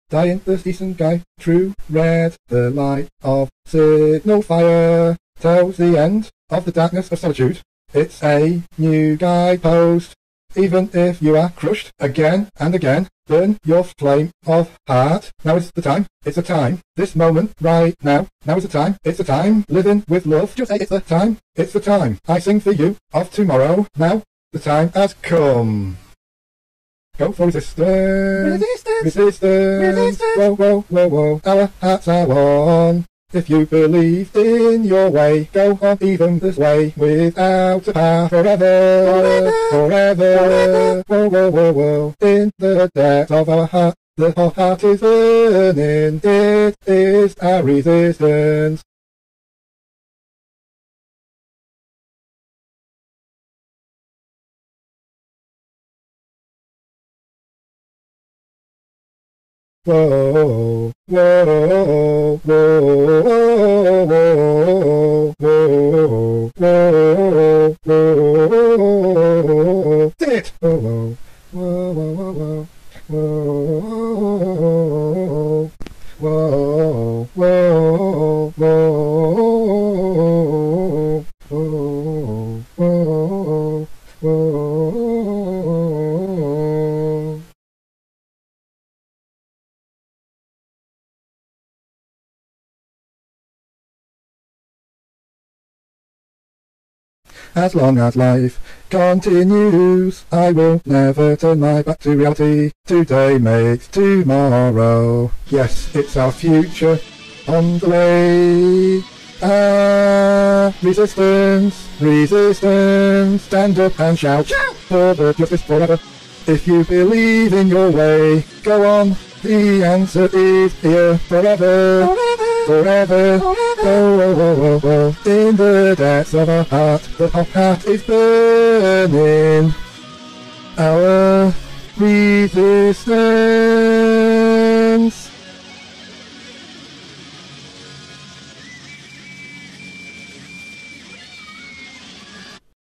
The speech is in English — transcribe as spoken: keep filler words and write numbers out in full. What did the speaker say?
dying the decent guy, true red, the light of signal fire, tells the end of the darkness of solitude. It's a new guidepost. Even if you are crushed again and again, burn your flame of heart. Now is the time, it's the time, this moment, right now. Now is the time, it's the time, living with love. Just say it's the time, it's the time. I sing for you of tomorrow. Now the time has come. Go for resistance, resistance, resistance, resistance. Whoa, whoa, whoa, whoa, our hearts are one. If you believe in your way, go on even this way, without a path, forever, forever, forever, forever. Whoa, whoa, whoa, whoa, in the depths of our heart, the whole heart is burning, it is our resistance. Whoa, whoa, whoa, whoa, whoa, whoa, whoa, whoa, it. Whoa, whoa, whoa, whoa, whoa, whoa, whoa, whoa, whoa, whoa, whoa. As long as life continues, I will never turn my back to reality. Today makes tomorrow. Yes, it's our future on the way. Ah, resistance, resistance, stand up and shout, shout for the justice forever. If you believe in your way, go on, the answer is here forever. Forever. Forever, forever. Oh, oh, oh, oh, oh. In the depths of our heart, the hot heart is burning. Our resistance.